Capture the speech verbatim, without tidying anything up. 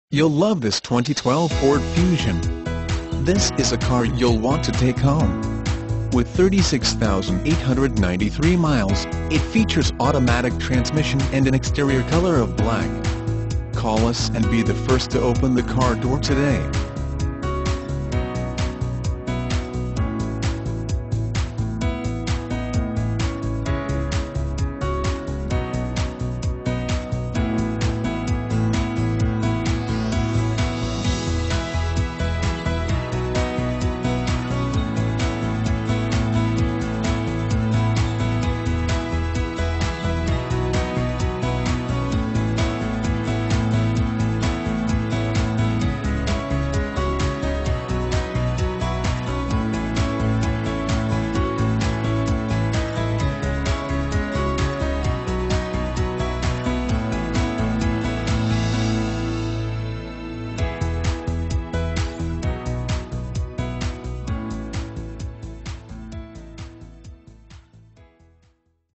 You'll love this twenty twelve Ford Fusion. This is a car you'll want to take home. With thirty-six thousand eight hundred ninety-three miles, it features automatic transmission and an exterior color of black. Call us and be the first to open the car door today.